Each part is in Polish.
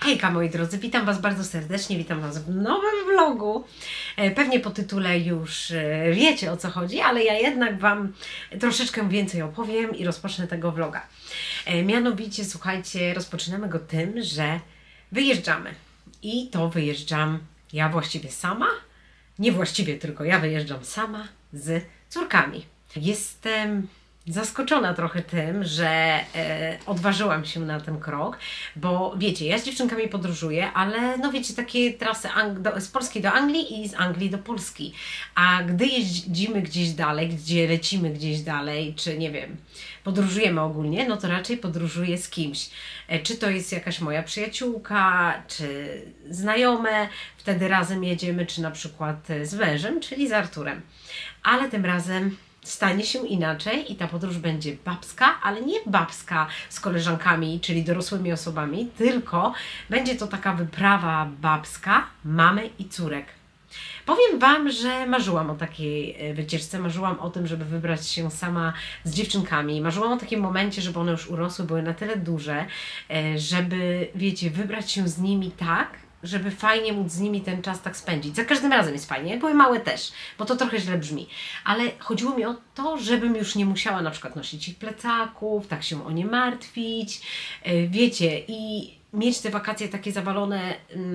Hejka moi drodzy, witam Was bardzo serdecznie, witam Was w nowym vlogu. Pewnie po tytule już wiecie, o co chodzi, ale ja jednak Wam troszeczkę więcej opowiem i rozpocznę tego vloga. Mianowicie, słuchajcie, rozpoczynamy go tym, że wyjeżdżamy. I to wyjeżdżam ja właściwie sama, nie właściwie, tylko ja wyjeżdżam sama z córkami. Jestem zaskoczona trochę tym, że odważyłam się na ten krok, bo wiecie, ja z dziewczynkami podróżuję, ale no wiecie, takie trasy z Polski do Anglii i z Anglii do Polski. A gdy jeździmy gdzieś dalej, gdzie lecimy gdzieś dalej, czy nie wiem, podróżujemy ogólnie, no to raczej podróżuję z kimś. Czy to jest jakaś moja przyjaciółka, czy znajome, wtedy razem jedziemy, czy na przykład z mężem, czyli z Arturem. Ale tym razem stanie się inaczej i ta podróż będzie babska, ale nie babska z koleżankami, czyli dorosłymi osobami, tylko będzie to taka wyprawa babska mamy i córek. Powiem Wam, że marzyłam o takiej wycieczce, marzyłam o tym, żeby wybrać się sama z dziewczynkami. Marzyłam o takim momencie, żeby one już urosły, były na tyle duże, żeby, wiecie, wybrać się z nimi tak, żeby fajnie móc z nimi ten czas tak spędzić. Za każdym razem jest fajnie, jak były małe też, bo to trochę źle brzmi. Ale chodziło mi o to, żebym już nie musiała na przykład nosić ich plecaków, tak się o nie martwić, wiecie, i mieć te wakacje takie zawalone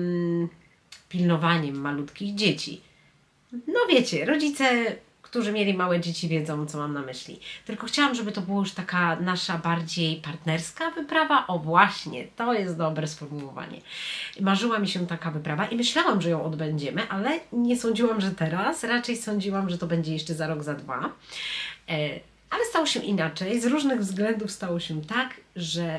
pilnowaniem malutkich dzieci. No wiecie, rodzice, którzy mieli małe dzieci, wiedzą, co mam na myśli. Tylko chciałam, żeby to była już taka nasza bardziej partnerska wyprawa. O właśnie, to jest dobre sformułowanie. Marzyła mi się taka wyprawa i myślałam, że ją odbędziemy, ale nie sądziłam, że teraz. Raczej sądziłam, że to będzie jeszcze za rok, za dwa. Ale stało się inaczej. Z różnych względów stało się tak, że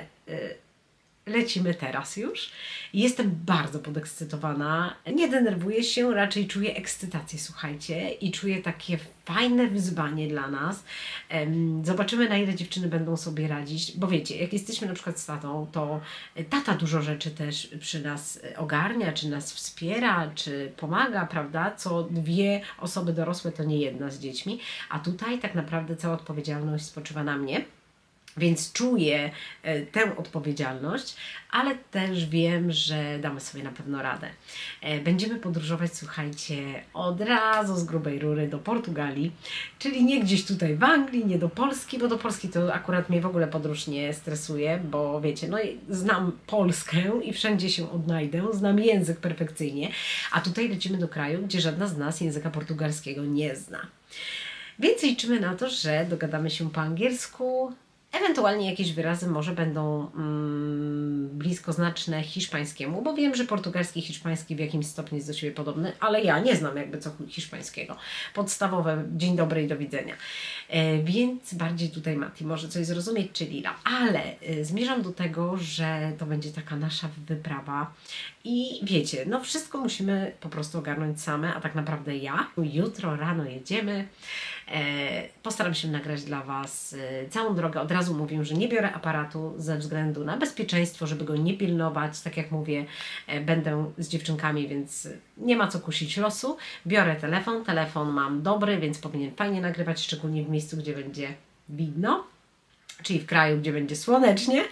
lecimy teraz już. Jestem bardzo podekscytowana. Nie denerwuję się, raczej czuję ekscytację, słuchajcie, i czuję takie fajne wyzwanie dla nas. Zobaczymy, na ile dziewczyny będą sobie radzić, bo wiecie, jak jesteśmy na przykład z tatą, to tata dużo rzeczy też przy nas ogarnia, czy nas wspiera, czy pomaga, prawda? Co dwie osoby dorosłe, to nie jedna z dziećmi, a tutaj tak naprawdę cała odpowiedzialność spoczywa na mnie. Więc czuję tę odpowiedzialność, ale też wiem, że damy sobie na pewno radę. Będziemy podróżować, słuchajcie, od razu z grubej rury do Portugalii, czyli nie gdzieś tutaj w Anglii, nie do Polski, bo do Polski to akurat mnie w ogóle podróż nie stresuje, bo wiecie, no znam Polskę i wszędzie się odnajdę, znam język perfekcyjnie, a tutaj lecimy do kraju, gdzie żadna z nas języka portugalskiego nie zna. Więc liczymy na to, że dogadamy się po angielsku. Ewentualnie jakieś wyrazy może będą bliskoznaczne hiszpańskiemu, bo wiem, że portugalski i hiszpański w jakimś stopniu jest do siebie podobny, ale ja nie znam jakby co hiszpańskiego. Podstawowe dzień dobry i do widzenia. Więc bardziej tutaj Mati może coś zrozumieć, czy Lila. Ale zmierzam do tego, że to będzie taka nasza wyprawa i wiecie, no wszystko musimy po prostu ogarnąć same, a tak naprawdę ja. Jutro rano jedziemy. Postaram się nagrać dla Was całą drogę. Od razu mówię, że nie biorę aparatu ze względu na bezpieczeństwo, żeby go nie pilnować. Tak jak mówię, będę z dziewczynkami, więc nie ma co kusić losu. Biorę telefon. Telefon mam dobry, więc powinien fajnie nagrywać, szczególnie w miejscu, gdzie będzie widno, czyli w kraju, gdzie będzie słonecznie,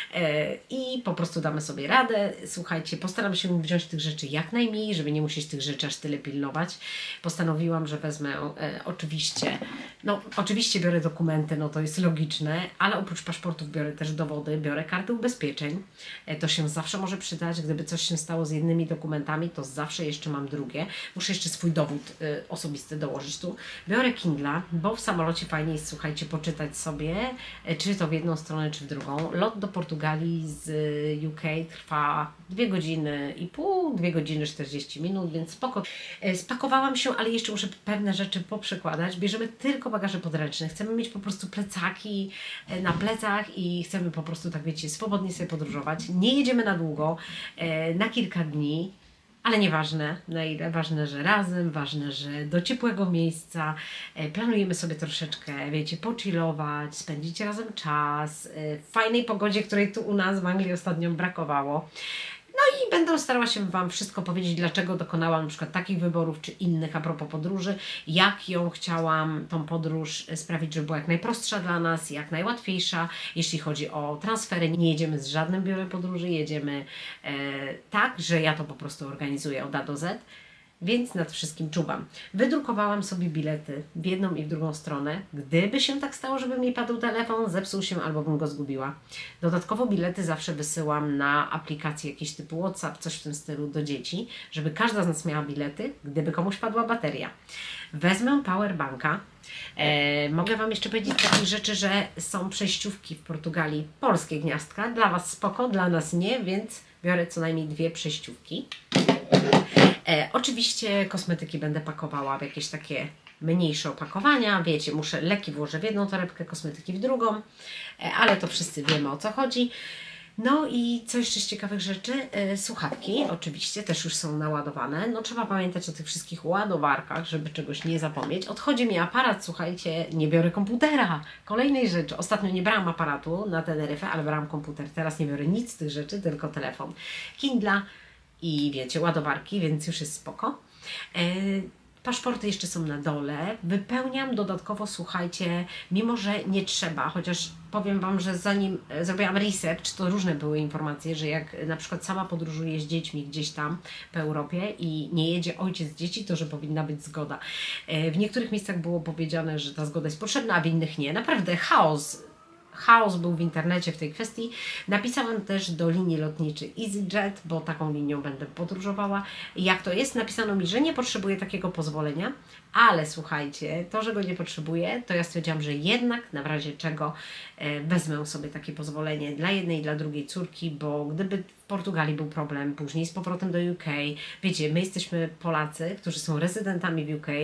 i po prostu damy sobie radę. Słuchajcie, postaram się wziąć tych rzeczy jak najmniej, żeby nie musieć tych rzeczy aż tyle pilnować. Postanowiłam, że wezmę oczywiście biorę dokumenty, no to jest logiczne, ale oprócz paszportów biorę też dowody, biorę karty ubezpieczeń. To się zawsze może przydać, gdyby coś się stało z jednymi dokumentami, to zawsze jeszcze mam drugie. Muszę jeszcze swój dowód osobisty dołożyć tu. Biorę Kindla, bo w samolocie fajnie jest, słuchajcie, poczytać sobie, czy to w jedną stronę, czy w drugą. Lot do Portugalii z UK trwa 2 godziny i pół, 2 godziny 40 minut, więc spoko. Spakowałam się, ale jeszcze muszę pewne rzeczy poprzekładać. Bierzemy tylko bagaże podręczne. Chcemy mieć po prostu plecaki na plecach i chcemy po prostu, tak wiecie, swobodnie sobie podróżować. Nie jedziemy na długo, na kilka dni. Ale nieważne na ile, ważne, że razem, ważne, że do ciepłego miejsca. Planujemy sobie troszeczkę, wiecie, pochillować, spędzić razem czas w fajnej pogodzie, której tu u nas w Anglii ostatnio brakowało. No i będę starała się Wam wszystko powiedzieć, dlaczego dokonałam na przykład takich wyborów czy innych a propos podróży, jak ją chciałam, tą podróż sprawić, żeby była jak najprostsza dla nas, jak najłatwiejsza, jeśli chodzi o transfery. Nie jedziemy z żadnym biurem podróży, jedziemy tak, że ja to po prostu organizuję od A do Z. Więc nad wszystkim czuwam. Wydrukowałam sobie bilety w jedną i w drugą stronę. Gdyby się tak stało, żeby mi padł telefon, zepsuł się albo bym go zgubiła. Dodatkowo bilety zawsze wysyłam na aplikację jakiś typu WhatsApp, coś w tym stylu do dzieci, żeby każda z nas miała bilety, gdyby komuś padła bateria. Wezmę powerbanka. Mogę Wam jeszcze powiedzieć takich rzeczy, że są przejściówki w Portugalii, polskie gniazdka. Dla Was spoko, dla nas nie, więc biorę co najmniej 2 przejściówki. Oczywiście kosmetyki będę pakowała w jakieś takie mniejsze opakowania. Wiecie, leki włożę w jedną torebkę, kosmetyki w drugą, ale to wszyscy wiemy, o co chodzi. No i co jeszcze z ciekawych rzeczy? Słuchawki oczywiście też już są naładowane. No trzeba pamiętać o tych wszystkich ładowarkach, żeby czegoś nie zapomnieć. Odchodzi mi aparat, słuchajcie, nie biorę komputera. Kolejnej rzeczy. Ostatnio nie brałam aparatu na Teneryfę, ale brałam komputer. Teraz nie biorę nic z tych rzeczy, tylko telefon. Kindla i wiecie, ładowarki, więc już jest spoko. Paszporty jeszcze są na dole. Wypełniam dodatkowo, słuchajcie, mimo że nie trzeba, chociaż powiem Wam, że zanim zrobiłam research, to różne były informacje, że jak na przykład sama podróżuję z dziećmi gdzieś tam po Europie i nie jedzie ojciec dzieci, to że powinna być zgoda. W niektórych miejscach było powiedziane, że ta zgoda jest potrzebna, a w innych nie. Naprawdę chaos był w internecie w tej kwestii. Napisałam też do linii lotniczej EasyJet, bo taką linią będę podróżowała. Jak to jest? Napisano mi, że nie potrzebuję takiego pozwolenia, ale słuchajcie, to, że go nie potrzebuję, to ja stwierdziłam, że jednak na razie czego wezmę sobie takie pozwolenie dla jednej i dla drugiej córki, bo gdyby w Portugalii był problem, później z powrotem do UK, wiecie, my jesteśmy Polacy, którzy są rezydentami w UK,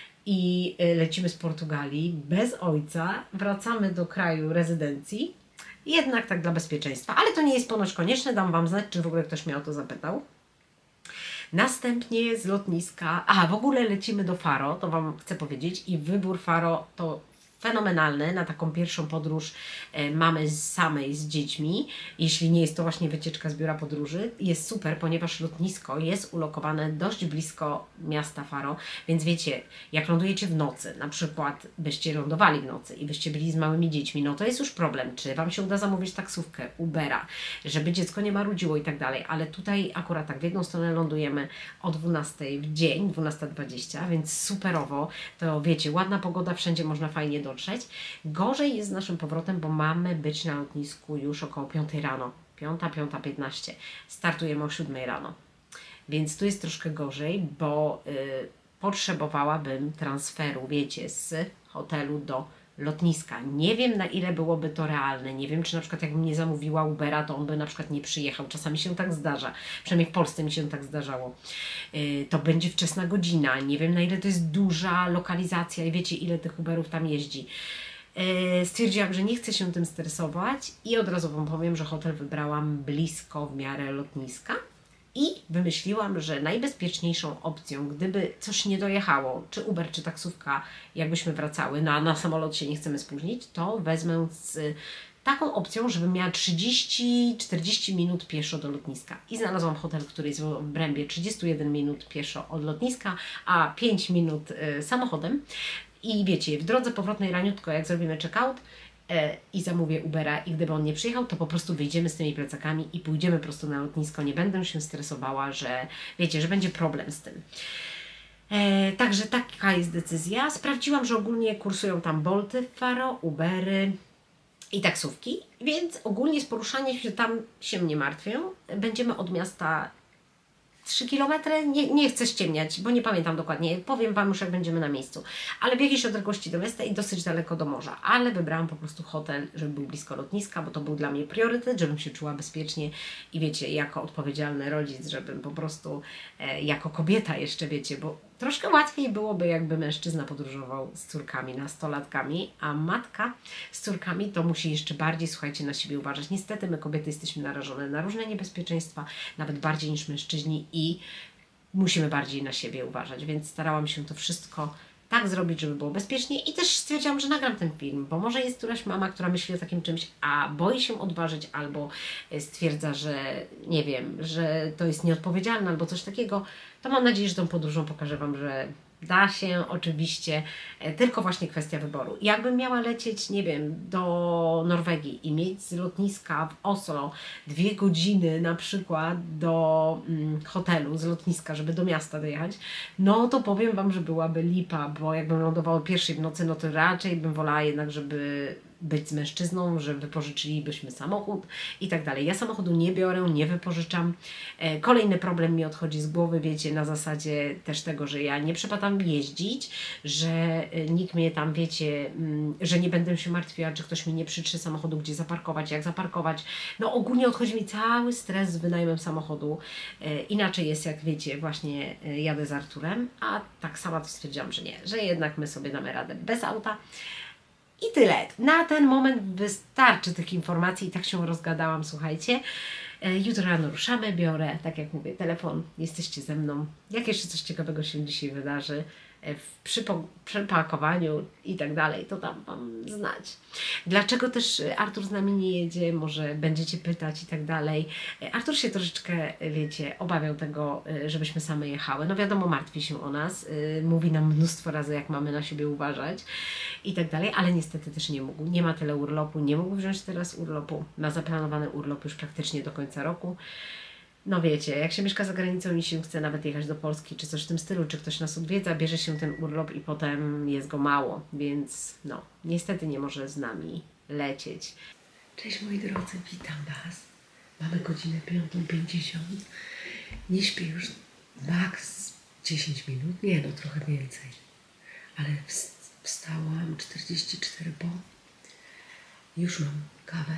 i lecimy z Portugalii bez ojca, wracamy do kraju rezydencji, jednak tak dla bezpieczeństwa, ale to nie jest ponoć konieczne, dam Wam znać, czy w ogóle ktoś mnie o to zapytał. Następnie z lotniska, w ogóle lecimy do Faro, to Wam chcę powiedzieć, i wybór Faro to fenomenalny na taką pierwszą podróż mamy samej z dziećmi, jeśli nie jest to właśnie wycieczka z biura podróży. Jest super, ponieważ lotnisko jest ulokowane dość blisko miasta Faro, więc wiecie, jak lądujecie w nocy, na przykład byście lądowali w nocy i byście byli z małymi dziećmi, no to jest już problem, czy Wam się uda zamówić taksówkę, Ubera, żeby dziecko nie marudziło i tak dalej, ale tutaj akurat tak w jedną stronę lądujemy o 12 w dzień, 12:20, więc superowo, to wiecie, ładna pogoda, wszędzie można fajnie dotrzeć. Gorzej jest z naszym powrotem, bo mamy być na lotnisku już około 5 rano. 5:15. Startujemy o 7 rano. Więc tu jest troszkę gorzej, bo potrzebowałabym transferu, wiecie, z hotelu do lotniska. Nie wiem, na ile byłoby to realne. Nie wiem, czy na przykład jakbym nie zamówiła Ubera, to on by na przykład nie przyjechał. Czasami się tak zdarza. Przynajmniej w Polsce mi się tak zdarzało. To będzie wczesna godzina. Nie wiem, na ile to jest duża lokalizacja i wiecie, ile tych Uberów tam jeździ. Stwierdziłam, że nie chcę się tym stresować i od razu Wam powiem, że hotel wybrałam blisko w miarę lotniska. I wymyśliłam, że najbezpieczniejszą opcją, gdyby coś nie dojechało, czy Uber, czy taksówka, jakbyśmy wracały, a na samolot się nie chcemy spóźnić, to wezmę z taką opcją, żebym miała 30-40 minut pieszo do lotniska. I znalazłam hotel, który jest w obrębie 31 minut pieszo od lotniska, a 5 minut samochodem. I wiecie, w drodze powrotnej raniutko, jak zrobimy check-out, i zamówię Ubera i gdyby on nie przyjechał, to po prostu wyjdziemy z tymi plecakami i pójdziemy po prostu na lotnisko. Nie będę się stresowała, że wiecie, że będzie problem z tym. Także taka jest decyzja. Sprawdziłam, że ogólnie kursują tam Bolty w Faro, Ubery i taksówki, więc ogólnie z poruszaniem się tam się nie martwię. Będziemy od miasta 3 km, nie chcę ściemniać, bo nie pamiętam dokładnie, powiem Wam już jak będziemy na miejscu, ale w jakiejś odległości do miasta i dosyć daleko do morza, ale wybrałam po prostu hotel, żeby był blisko lotniska, bo to był dla mnie priorytet, żebym się czuła bezpiecznie i wiecie, jako odpowiedzialny rodzic, żebym po prostu jako kobieta jeszcze, wiecie, bo troszkę łatwiej byłoby, jakby mężczyzna podróżował z córkami, nastolatkami, a matka z córkami to musi jeszcze bardziej, słuchajcie, na siebie uważać. Niestety my kobiety jesteśmy narażone na różne niebezpieczeństwa, nawet bardziej niż mężczyźni i musimy bardziej na siebie uważać, więc starałam się to wszystko tak zrobić, żeby było bezpiecznie i też stwierdziłam, że nagram ten film, bo może jest któraś mama, która myśli o takim czymś, a boi się odważyć albo stwierdza, że nie wiem, że to jest nieodpowiedzialne albo coś takiego, to mam nadzieję, że tą podróżą pokażę Wam, że da się oczywiście, tylko właśnie kwestia wyboru. Jakbym miała lecieć, nie wiem, do Norwegii i mieć z lotniska w Oslo 2 godziny na przykład do hotelu z lotniska, żeby do miasta dojechać, no to powiem Wam, że byłaby lipa, bo jakbym lądowała o 1:00 w nocy, no to raczej bym wolała jednak, żeby być z mężczyzną, że wypożyczylibyśmy samochód i tak dalej. Ja samochodu nie biorę, nie wypożyczam. Kolejny problem mi odchodzi z głowy, wiecie, na zasadzie też tego, że ja nie przepadam jeździć, że nikt mnie tam, wiecie, że nie będę się martwiła, czy ktoś mi nie przytrze samochodu, gdzie zaparkować, jak zaparkować. No ogólnie odchodzi mi cały stres z wynajmem samochodu. Inaczej jest, jak wiecie, właśnie jadę z Arturem, a tak sama to stwierdziłam, że nie, że jednak my sobie damy radę bez auta. I tyle. Na ten moment wystarczy tych informacji i tak się rozgadałam, słuchajcie. Jutro rano ruszamy, biorę, tak jak mówię, telefon, jesteście ze mną. Jak jeszcze coś ciekawego się dzisiaj wydarzy w przepakowaniu i tak dalej, to dam Wam znać. Dlaczego też Artur z nami nie jedzie, może będziecie pytać i tak dalej. Artur się troszeczkę, wiecie, obawiał tego, żebyśmy same jechały. No wiadomo, martwi się o nas, mówi nam mnóstwo razy, jak mamy na siebie uważać i tak dalej, ale niestety też nie mógł. Nie ma tyle urlopu, nie mógł wziąć teraz urlopu. Ma zaplanowany urlop już praktycznie do końca roku. No wiecie, jak się mieszka za granicą i się chce nawet jechać do Polski, czy coś w tym stylu, czy ktoś nas odwiedza, bierze się ten urlop i potem jest go mało, więc no, niestety nie może z nami lecieć. Cześć moi drodzy, witam Was. Mamy godzinę 5:50. Nie śpię już maks 10 minut, nie no, trochę więcej. Ale wstałam 44 po. Już mam kawę.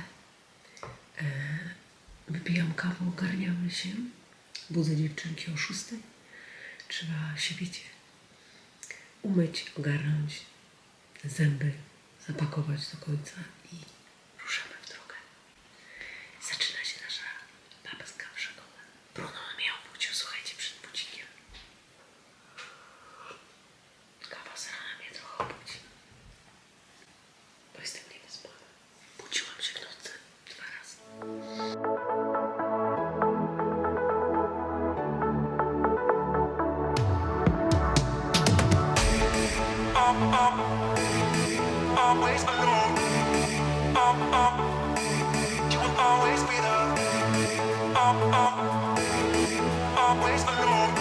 Wypijam kawę, ogarniamy się. Budzę dziewczynki o 6. Trzeba się, wiecie, umyć, ogarnąć, zęby zapakować do końca i ruszamy w drogę. Zaczyna się nasza babska przygoda. Bruno mnie obudził, słuchajcie, przed budzikiem. Kawa z rana mnie trochę obudzi, bo jestem niewyspana. Budziłam się w nocy 2 razy. Always alone. You will always be there. Always alone.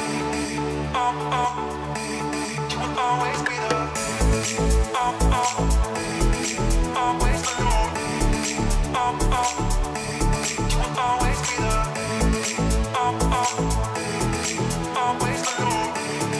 You will always be there. Always alone. You will always be there. Always alone.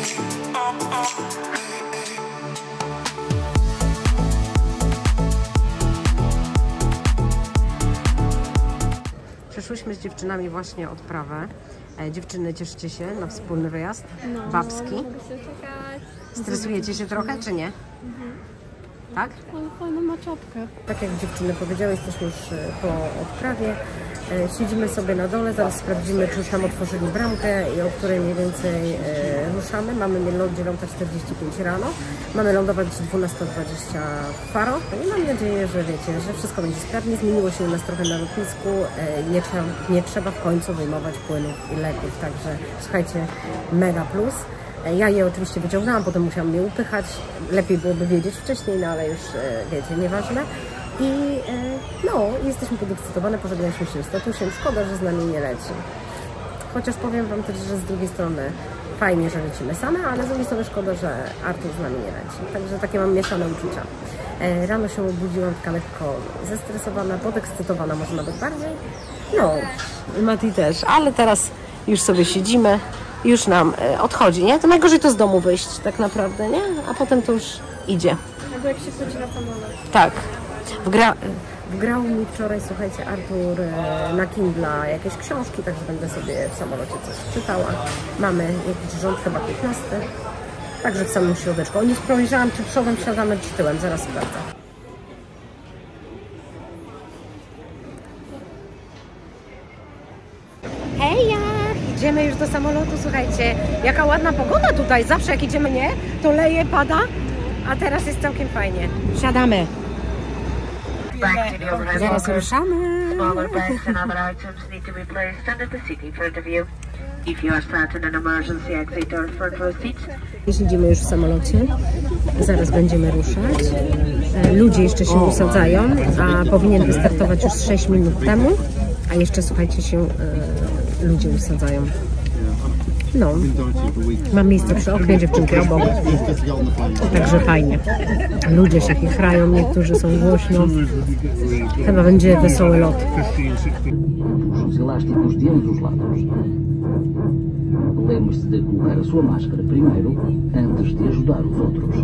Przeszłyśmy z dziewczynami właśnie odprawę. Dziewczyny, cieszcie się na wspólny wyjazd babski. Stresujecie się trochę, czy nie? Tak? Ale fajną ma czapkę. Tak jak dziewczyny powiedziały, jesteśmy już po odprawie. Siedzimy sobie na dole, zaraz sprawdzimy, czy już nam otworzyli bramkę i o której mniej więcej ruszamy. Mamy ląd 9:45 rano. Mamy lądować 12:20 w Faro. I mam nadzieję, że wiecie, że wszystko będzie sprawnie. Zmieniło się u nas trochę na lotnisku. Nie trzeba w końcu wyjmować płynów i leków. Także słuchajcie, mega plus. Ja je oczywiście wyciągnęłam, potem musiałam je upychać. Lepiej byłoby wiedzieć wcześniej, no ale już wiecie, nieważne. I no, jesteśmy podekscytowane, pożegnaliśmy się z tatusiem. Szkoda, że z nami nie leci. Chociaż powiem Wam też, że z drugiej strony fajnie, że lecimy same, ale z drugiej strony szkoda, że Artur z nami nie leci. Także takie mam mieszane uczucia. Rano się obudziłam taka lekko zestresowana, podekscytowana może nawet bardziej. No, Mati też, ale teraz już sobie siedzimy. Już nam odchodzi, nie? To najgorzej to z domu wyjść tak naprawdę, nie? A potem to już idzie. Albo jak się chodzi na samolot. Tak. Wgrał mi wczoraj, słuchajcie, Artur na Kindla jakieś książki, także będę sobie w samolocie coś czytała. Mamy jakiś rząd, chyba 15. Także w samym środeczku. O, nie spojrzałam, czy przodem siadamy, czy tyłem. Zaraz sprawdzę. Heja! Idziemy już do samolotu, słuchajcie. Jaka ładna pogoda tutaj. Zawsze jak idziemy, nie? To leje, pada, a teraz jest całkiem fajnie. Wsiadamy. Zaraz ruszamy. Smaller bags and other items need to be placed under the seat in front of you. If you are sat in an emergency exit or front row seat, Siedzimy już w samolocie. Zaraz będziemy ruszać. Ludzie jeszcze się usadzają, a powinien wystartować już 6 minut temu. A jeszcze, słuchajcie, się ludzie usadzają. No, mam miejsce przy oknie, dziewczynki obok. Także fajnie. Ludzie się chichrają, niektórzy są głośno. Chyba będzie wesoły lot. Os elásticos de ambos os lados. Lembre-se de colocar a sua máscara primeiro, antes de ajudar os outros.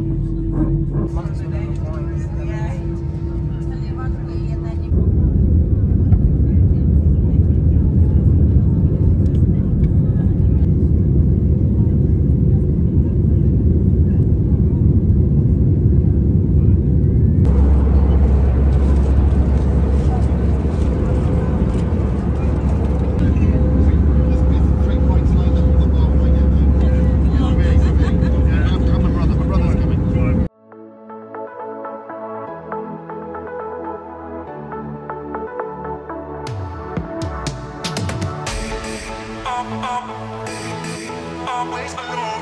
Always alone.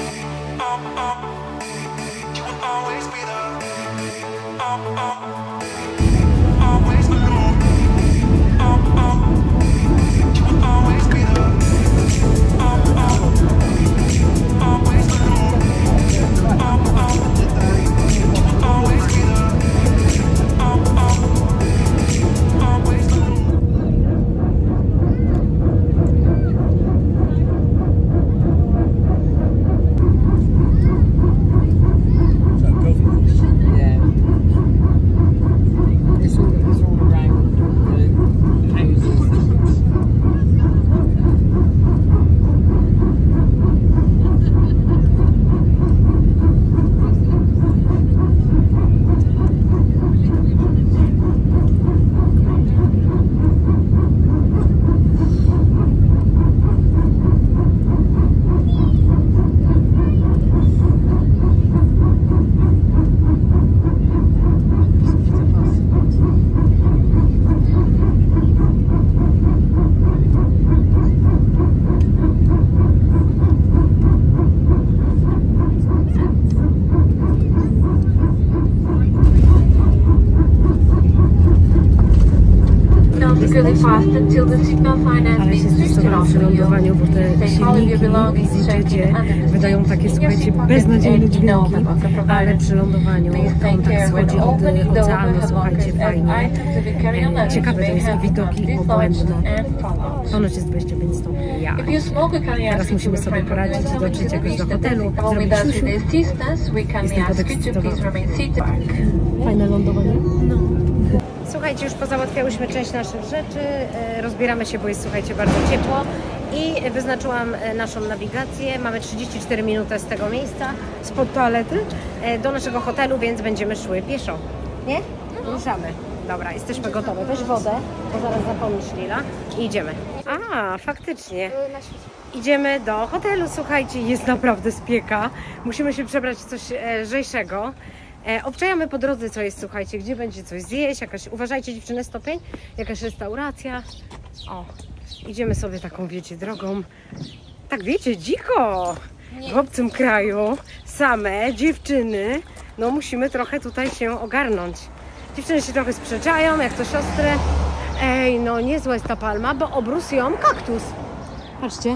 You will always be there. Always alone. You will always be there. Always alone. You will always be there. Always alone. really fast until the signal sign has Ale się been switched zdecydowałam off przy for you. lądowaniu, bo te Take all of your silniki belongings w checked Easyjetie in under the wydają seat. takie, In your słuchajcie, seat pocket beznadziejne and no dźwięki, tobacco provided. ale przy lądowaniu Please on take tak care when schodzi od opening the oceanu, overhead słuchajcie, lockers as fajnie. items of your carry-on luggage Ciekawe to may jest have widoki become obłędne. dislodged and fallout. Ponoć jest 25 stopni. Ja. If you smoke, we kindly Teraz ask you to musimy sobie refrain from poradzić doing i so dotrzeć until we jakoś do reach the hotelu, taxi. With zrobić us siusiu. with assistance, we kindly Jestem ask you to podekscytowana. please remain seated. Fajne lądowanie? No. Słuchajcie, już pozałatwiałyśmy część naszych rzeczy, rozbieramy się, bo jest, słuchajcie, bardzo ciepło i wyznaczyłam naszą nawigację. Mamy 34 minuty z tego miejsca, spod toalety, do naszego hotelu, więc będziemy szły pieszo. Nie? Ruszamy. Dobra, jesteśmy gotowe. Weź wodę, bo zaraz zapomnisz, Lila. I idziemy. A, faktycznie. Idziemy do hotelu, słuchajcie, jest naprawdę spieka. Musimy się przebrać w coś lżejszego. Obczajamy po drodze, co jest, słuchajcie, gdzie będzie coś zjeść, jakaś, uważajcie dziewczyny, stopień, jakaś restauracja. O, idziemy sobie taką, wiecie, drogą, tak wiecie, dziko, w obcym kraju, same dziewczyny, no musimy trochę tutaj się ogarnąć. Dziewczyny się trochę sprzeczają, jak to siostry. Ej, no niezła jest ta palma, bo obrósł ją kaktus. Patrzcie.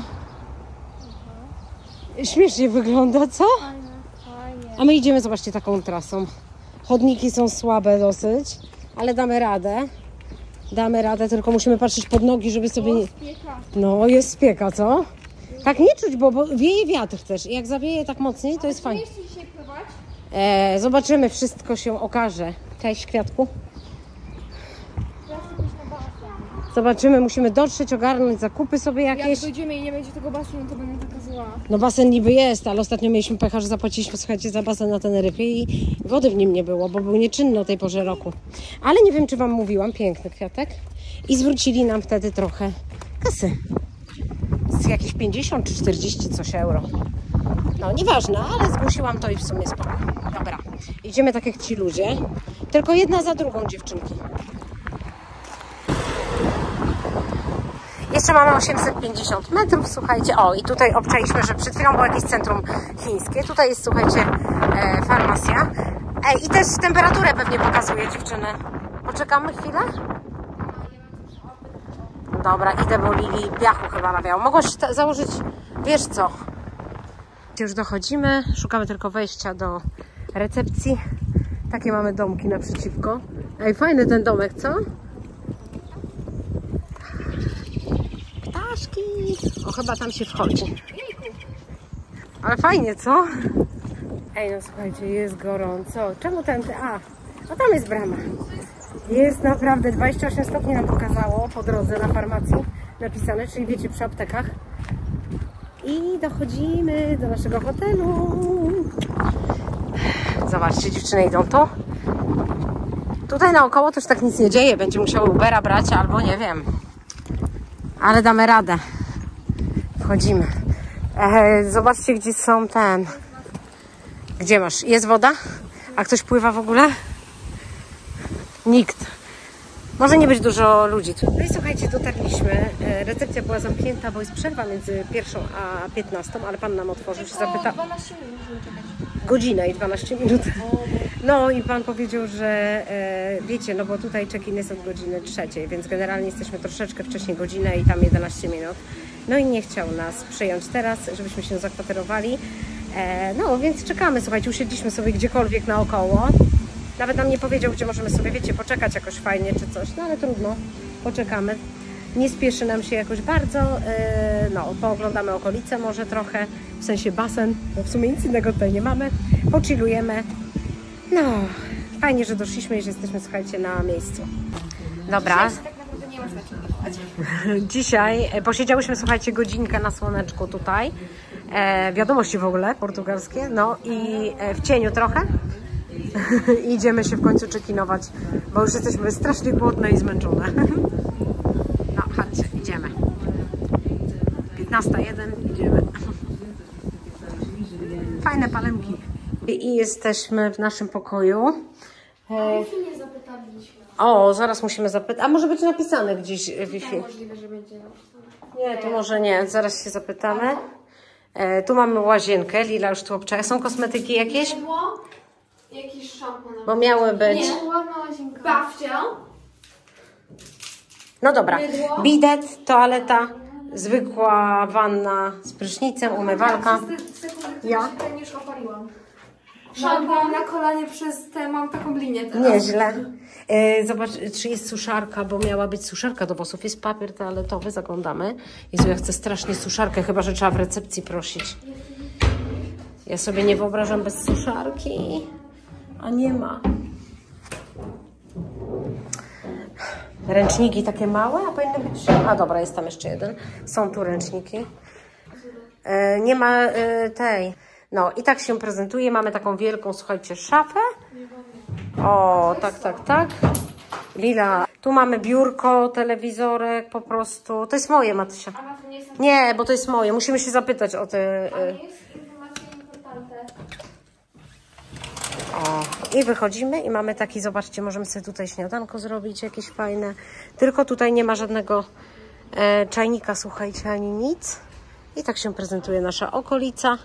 Śmiesznie wygląda, co? A my idziemy, zobaczcie, taką trasą. Chodniki są słabe dosyć, ale damy radę. Damy radę, tylko musimy patrzeć pod nogi, żeby sobie nie... No, jest spieka, co? Tak nie czuć, bo wieje wiatr też. I jak zawieje tak mocniej, to jest fajnie. Zobaczymy, wszystko się okaże. Cześć, Kwiatku. Zobaczymy, musimy dotrzeć, ogarnąć zakupy sobie jakieś. Jak dojdziemy i nie będzie tego basenu, to będę taka zła. No basen niby jest, ale ostatnio mieliśmy pecha, że zapłaciliśmy, słuchajcie, za basen na Teneryfie i wody w nim nie było, bo był nieczynny o tej porze roku. Ale nie wiem, czy Wam mówiłam, piękny kwiatek. I zwrócili nam wtedy trochę kasy. Z jakieś 50 czy 40 coś euro. No nieważne, ale zgłosiłam to i w sumie spoko. Dobra. Idziemy tak jak ci ludzie, tylko jedna za drugą, dziewczynki. Jeszcze mamy 850 metrów, słuchajcie. O, i tutaj obczaliśmy, że przed chwilą było jakieś centrum chińskie. Tutaj jest, słuchajcie, farmacja. I też temperaturę pewnie pokazuje, dziewczyny. Poczekamy chwilę? Dobra, idę, bo Lili piachu chyba nawiało. Mogłaś założyć, wiesz co? Już dochodzimy, szukamy tylko wejścia do recepcji. Takie mamy domki naprzeciwko. Ej, fajny ten domek, co? Ptaszki! O, chyba tam się wchodzi. Ale fajnie, co? Ej, no słuchajcie, jest gorąco. Czemu ten... A tam jest brama. Jest naprawdę 28 stopni nam pokazało po drodze na farmacji napisane, czyli wiecie, przy aptekach. I dochodzimy do naszego hotelu. Zobaczcie, dziewczyny idą tu. Tutaj naokoło też tak nic nie dzieje. Będzie musiały Ubera brać albo nie wiem. Ale damy radę. Wchodzimy. Zobaczcie, gdzie są ten... Gdzie masz? Jest woda? A ktoś pływa w ogóle? Nikt. Może nie być dużo ludzi. No i słuchajcie, dotarliśmy. Recepcja była zamknięta, bo jest przerwa między 1 a 15, ale pan nam otworzył, się zapytał. 12 minut musimy czekać. Godzinę i 12 minut. No i pan powiedział, że wiecie, no bo tutaj check-in jest od godziny 3, więc generalnie jesteśmy troszeczkę wcześniej godzinę i tam 11 minut. No i nie chciał nas przyjąć teraz, żebyśmy się zakwaterowali. No więc czekamy, słuchajcie, usiedliśmy sobie gdziekolwiek naokoło. Nawet nam nie powiedział, gdzie możemy sobie, wiecie, poczekać jakoś fajnie czy coś, no ale trudno, poczekamy. Nie spieszy nam się jakoś bardzo, no pooglądamy okolice może trochę, w sensie basen, bo w sumie nic innego tutaj nie mamy, pochillujemy. No, fajnie, że doszliśmy i że jesteśmy, słuchajcie, na miejscu. Dobra. Tak naprawdę nie można czekać. Dzisiaj posiedziałyśmy, słuchajcie, godzinkę na słoneczku tutaj. Wiadomości w ogóle portugalskie, no i w cieniu trochę. I idziemy się w końcu czekinować, bo już jesteśmy strasznie głodne i zmęczone. No, chodźcie, idziemy. 15:01, idziemy. Fajne palemki. I jesteśmy w naszym pokoju. Wi-Fi nie zapytaliśmy. O, zaraz musimy zapytać. A może być napisane gdzieś Wi-Fi? Możliwe, że będzie napisane. Nie, to może nie. Zaraz się zapytamy. Tu mamy łazienkę. Lila już tu obczaja. Są kosmetyki jakieś? Jakiś szampon. Bo miały być. Nie, ładna łazienka. Bawcia. No dobra. Mydło. Bidet, toaleta, zwykła wanna z prysznicem, umywalka. Ja już opaliłam. Szampon na kolanie przez te, mam taką linię teraz. Nieźle. Zobacz, czy jest suszarka, bo miała być suszarka do włosów. Jest papier toaletowy, zaglądamy. Jezu, ja chcę strasznie suszarkę, chyba że trzeba w recepcji prosić. Ja sobie nie wyobrażam bez suszarki. A nie ma. Ręczniki takie małe, a powinny być... A dobra, jest tam jeszcze jeden. Są tu ręczniki. Nie ma tej... No i tak się prezentuje. Mamy taką wielką, słuchajcie, szafę. O, tak. Lila. Tu mamy biurko, telewizorek po prostu. To jest moje, Matysia. A na to nie jest Nie, bo to jest moje. Musimy się zapytać o te... nie jest informacja importante. O, i wychodzimy i mamy taki, zobaczcie, możemy sobie tutaj śniadanko zrobić, jakieś fajne. Tylko tutaj nie ma żadnego czajnika, słuchajcie, ani nic. I tak się prezentuje nasza okolica.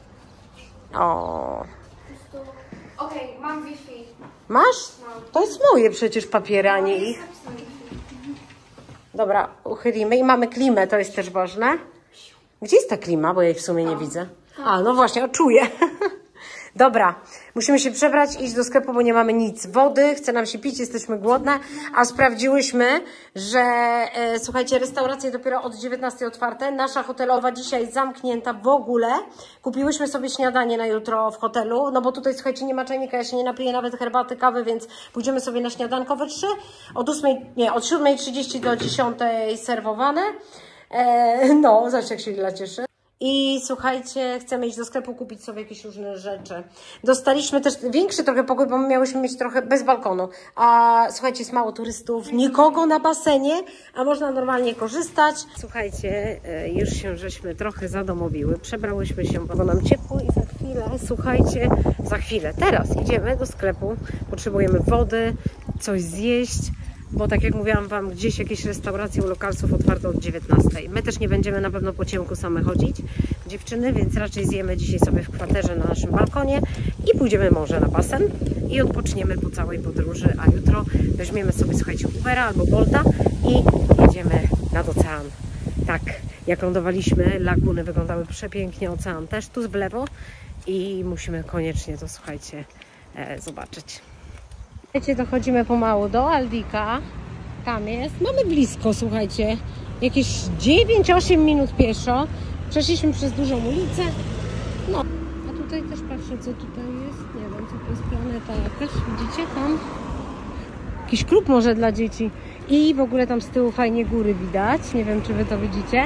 O. Okej, mam Wi-Fi. Masz? To jest moje przecież papiery, a nie ich. Dobra, uchylimy i mamy klimę, to jest też ważne. Gdzie jest ta klima? Bo ja jej w sumie nie widzę. A, no właśnie, czuję. Dobra, musimy się przebrać, iść do sklepu, bo nie mamy nic. Wody, chce nam się pić, jesteśmy głodne, a sprawdziłyśmy, że słuchajcie, restauracje dopiero od 19 otwarte. Nasza hotelowa dzisiaj zamknięta w ogóle. Kupiłyśmy sobie śniadanie na jutro w hotelu, no bo tutaj, słuchajcie, nie ma czajnika, ja się nie napiję nawet herbaty, kawy, więc pójdziemy sobie na śniadanko we 3. Od 7:30 do 10:00 serwowane. No, zobacz, jak się Lila cieszy. I słuchajcie, chcemy iść do sklepu, kupić sobie jakieś różne rzeczy. Dostaliśmy też większy trochę pokój, bo my miałyśmy mieć trochę bez balkonu. A słuchajcie, jest mało turystów, nikogo na basenie, a można normalnie korzystać. Słuchajcie, już się żeśmy trochę zadomowiły, przebrałyśmy się, bo nam ciepło i za chwilę, słuchajcie, teraz idziemy do sklepu, potrzebujemy wody, coś zjeść. Bo tak jak mówiłam Wam, gdzieś jakieś restauracje u lokalców otwarte od 19. My też nie będziemy na pewno po ciemku same chodzić, dziewczyny, więc raczej zjemy dzisiaj sobie w kwaterze na naszym balkonie i pójdziemy może na basen i odpoczniemy po całej podróży, a jutro weźmiemy sobie, słuchajcie, Ubera albo Bolta i jedziemy nad ocean. Tak, jak lądowaliśmy, laguny wyglądały przepięknie, ocean też tu w lewo i musimy koniecznie to, słuchajcie, zobaczyć. Wiecie, dochodzimy pomału do Aldika. Tam jest. Mamy blisko, słuchajcie. Jakieś 9-8 minut pieszo. Przeszliśmy przez dużą ulicę. No. A tutaj też patrzę, co tutaj jest. Nie wiem, co to jest, planeta jakaś. Widzicie tam? Jakiś klub może dla dzieci. I w ogóle tam z tyłu fajnie góry widać. Nie wiem, czy wy to widzicie.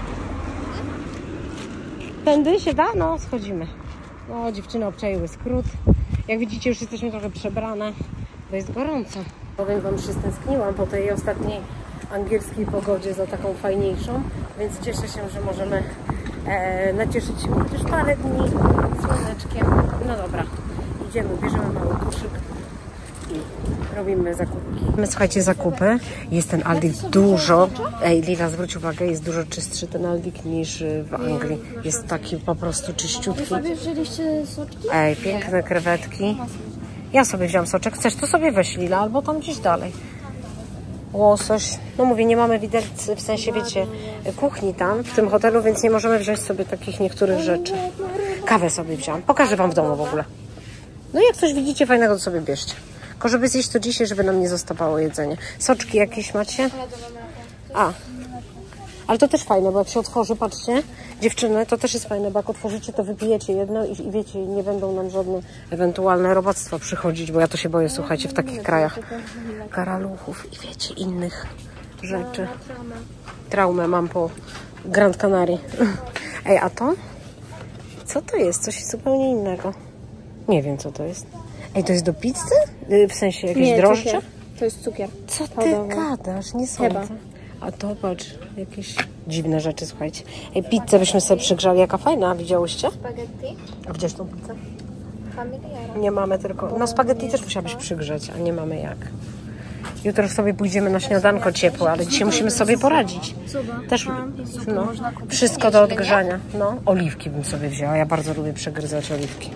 Tędy się da? No, schodzimy. No, dziewczyny obczaiły skrót. Jak widzicie, już jesteśmy trochę przebrane. Bo jest gorąco. Powiem Wam, że się stęskniłam po tej ostatniej angielskiej pogodzie za taką fajniejszą, więc cieszę się, że możemy nacieszyć się chociaż parę dni słoneczkiem. No dobra, idziemy, bierzemy mały koszyk i robimy zakupki. My, słuchajcie, zakupy. Jest ten Aldik dużo. Ej, Lila, zwróć uwagę, jest dużo czystszy ten Aldik niż w Anglii. Jest taki po prostu czyściutki. Sobie wzięliście soczki? Ej, piękne krewetki. Ja sobie wziąłam soczek. Chcesz, to sobie weź, Lila, albo tam gdzieś dalej. Łosoś. No mówię, nie mamy widelcy, w sensie, wiecie, kuchni tam, w tym hotelu, więc nie możemy wziąć sobie takich niektórych rzeczy. Kawę sobie wziąłam. Pokażę Wam w domu w ogóle. No i jak coś widzicie fajnego, to sobie bierzcie. Tylko żeby zjeść to dzisiaj, żeby nam nie zostawało jedzenie. Soczki jakieś macie? A. Ale to też fajne, bo jak się otworzy, patrzcie, dziewczyny, to też jest fajne, bo jak otworzycie, to wypijecie jedno i wiecie, nie będą nam żadne ewentualne robactwa przychodzić, bo ja to się boję, słuchajcie, w takich krajach karaluchów i wiecie, innych rzeczy. Traumę mam po Grand Canary. Ej, a to? Co to jest? Coś zupełnie innego. Nie wiem, co to jest. Ej, to jest do pizzy? W sensie jakieś drożdże? Cukier. To jest cukier. Co ty gadasz? Nie sądzę. A to patrz, jakieś dziwne rzeczy, słuchajcie. Ej, pizzę byśmy sobie przygrzali. Jaka fajna, widziałyście? Spaghetti. A widziałeś tą pizzę? Familiara. Nie mamy tylko... No spaghetti też musiałabyś przygrzeć, a nie mamy jak. Jutro sobie pójdziemy na śniadanko ciepłe, ale dzisiaj musimy sobie poradzić. Też, no, wszystko do odgrzania. No, oliwki bym sobie wzięła. Ja bardzo lubię przegryzać oliwki.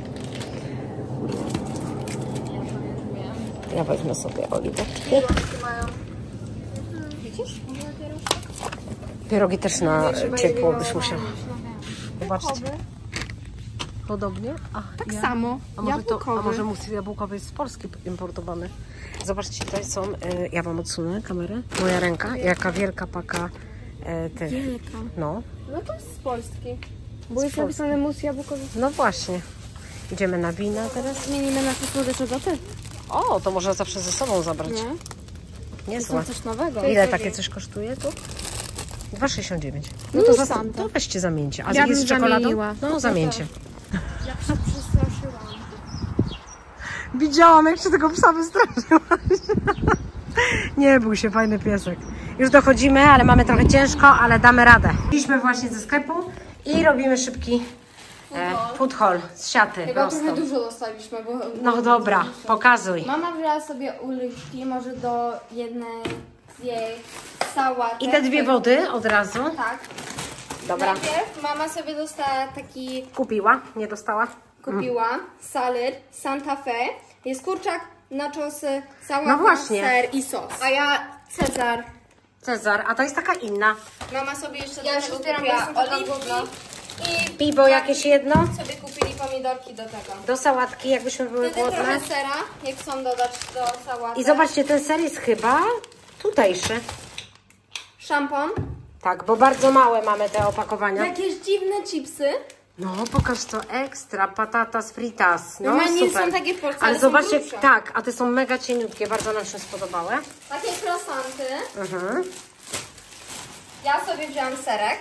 Ja wezmę sobie oliweczki. Widzisz? Pierogi też na ciepło byś musiał. Zobaczcie. Podobnie? Tak samo. A może mus jabłkowy jest z Polski importowany. Zobaczcie, tutaj są, ja Wam odsunę kamerę, moja ręka, jaka wielka paka tych. Wielka. No. No to jest z Polski. Bo jest napisane mus jabłkowy. No właśnie. Idziemy na wina teraz. Zmienimy nasze słodycze za ty. O, to można zawsze ze sobą zabrać. Niezłe. Coś nowego. Ile takie coś kosztuje tu? 2,69. No to weźcie, zamieńcie. A Ja jest bym z czekoladą? zamieniła. No, zamieńcie. Ja się przestraszyłam. Widziałam, jak się tego psa wystraszyłaś. Nie bój się, fajny piesek. Już dochodzimy, ale mamy trochę ciężko, ale damy radę. Szliśmy właśnie ze sklepu i robimy szybki food haul z siaty. Chyba prosto. trochę dużo dostaliśmy, bo... No dobra, pokazuj. Mama wzięła sobie uliczki, może do jednej z jej sałatek. I te dwie wody od razu. Tak. Dobra. Najpierw mama sobie dostała taki, Kupiła, nie dostała? kupiła salad Santa Fe. Jest kurczak, nachosy, sałata, No właśnie. ser i sos. A ja Cezar. Cezar, a to jest taka inna. Mama sobie jeszcze do tego kupiła oliwki i Piwo jakieś jedno. sobie kupili pomidorki do tego. Do sałatki, jakbyśmy były Wtedy głodne. trochę sera, jak chcą dodać do sałaty. I zobaczcie, ten ser jest chyba tutejszy. Szampon. Tak, bo bardzo małe mamy te opakowania. Jakieś dziwne chipsy. No, pokaż to ekstra, patatas fritas. No, Normalnie super. są takie w Polsce, ale ale są zobaczcie, grubsze. tak, a te są mega cieniutkie, bardzo nam się spodobały. Takie croissanty. Mhm. Ja sobie wziąłam serek.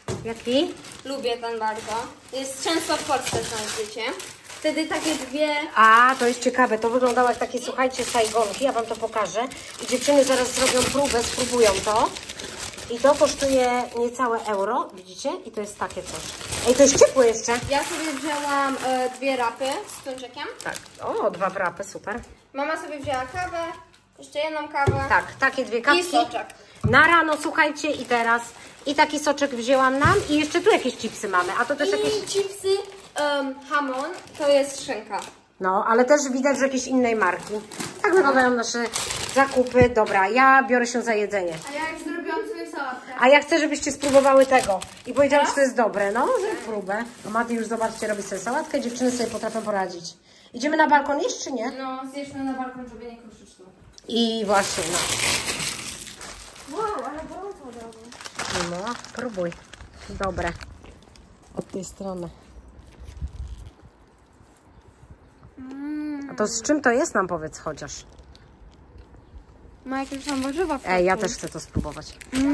Jaki? Lubię ten bardzo. Jest często w Polsce, znajdziecie. Wtedy takie dwie... A, to jest ciekawe. To wyglądało jak takie, słuchajcie, sajgonki. Ja wam to pokażę. I dziewczyny zaraz zrobią próbę, spróbują to. I to kosztuje niecałe euro, widzicie? I to jest takie coś. Ej, to jest ciepłe jeszcze. Ja sobie wzięłam dwie rapy z tuńczykiem. Tak. O, 2 wrapy, super. Mama sobie wzięła kawę, jeszcze jedną kawę. Tak, takie 2 kapki. I soczek. Na rano, słuchajcie, i teraz. I taki soczek wzięłam nam. I jeszcze tu jakieś chipsy mamy. A to też jakieś... I chipsy hamon, to jest szynka. No, ale też widać, że jakieś innej marki. Tak wyglądają nasze zakupy. Dobra, ja biorę się za jedzenie. A ja już zrobiłam sobie sałatkę. A ja chcę, żebyście spróbowały tego. I powiedziały, czy to jest dobre. No, zrób próbę. No, Mati już, zobaczcie, robi sobie sałatkę. Dziewczyny sobie potrafią poradzić. Idziemy na balkon jeść, czy nie? No, zjedźmy na balkon, żeby nie kruszyć tu. I właśnie, no. Wow, ale gorąco od razu. No, próbuj. Dobre. Od tej strony. A to z czym to jest, nam powiedz chociaż. Ma jakieś tam warzywa w Ej, ja też chcę to spróbować.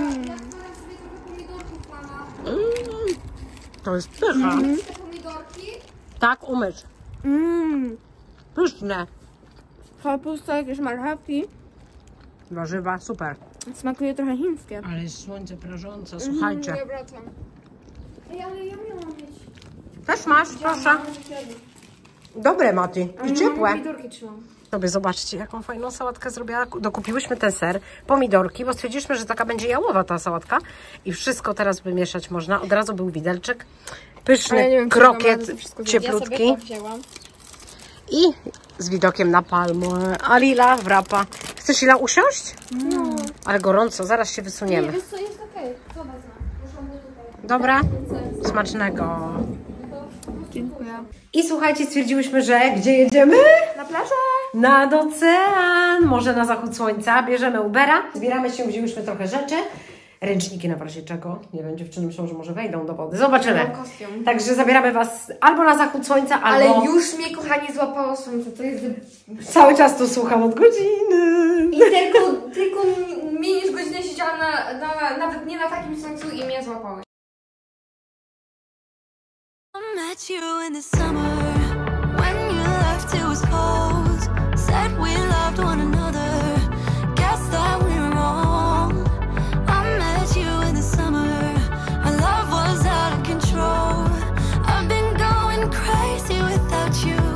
To jest pycha. Te pomidorki. Tak, umyć. Pyszne. Kapusta, jakieś marchewki. Warzywa, super. Smakuje trochę chińskie. Ale jest słońce prażące, słuchajcie. Ja wracam. Ej, ale ja miałam mieć. Też masz, proszę. Dobre, Mati. I ciepłe. Pomidorki trzymam. Sobie zobaczcie, jaką fajną sałatkę zrobiła. Dokupiłyśmy ten ser, pomidorki, bo stwierdziliśmy, że taka będzie jałowa ta sałatka. I wszystko teraz wymieszać można. Od razu był widelczyk. Pyszny krokiet, cieplutki. Ja sobie to wzięłam. I z widokiem na palmę. A Lila wrapa. Chcesz, Lila, usiąść? No. Ale gorąco, zaraz się wysuniemy. Nie, wiesz co, jest okej. Zobacz, muszą być tutaj. Dobra? Smacznego. Dziękuję. I słuchajcie, stwierdziłyśmy, że gdzie jedziemy? Na plażę? Nad ocean, może na zachód słońca. Bierzemy Ubera, zbieramy się, wzięłyśmy trochę rzeczy. Ręczniki na razie czego? Nie wiem, dziewczyny myślą, że może wejdą do wody. Zobaczymy. Kostium. Także zabieramy Was albo na zachód słońca, Ale albo... już mnie, kochani, złapało słońce. To jest... Cały czas tu słucham od godziny. I tylko mniej niż godzinę siedziałam nawet nie na takim słońcu i mnie złapało. I met you in the summer when you left it was cold. Said we loved one another. Guess that we were wrong. I met you in the summer. Our love was out of control. I've been going crazy without you.